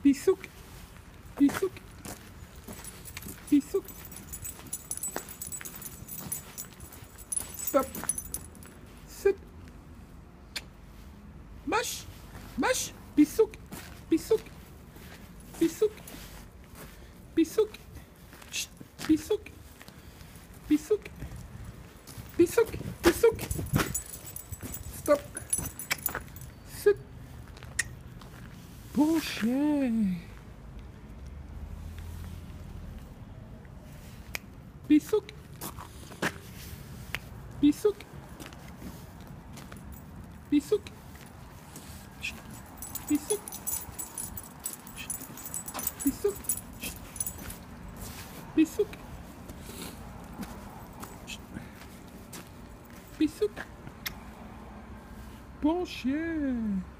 Pissuk. Pissuk. Pissuk. Stop. Sit. Mush. Mush. Pissuk. Pissuk. Pissuk. Pissuk. Pissuk. Pissuk. Pissuk. Pissuk. Stop. Sit. Bon chien. Pissuk. Pissuk. Pissuk. Pissuk. Pissuk. Pissuk. Pissuk. Bon chien.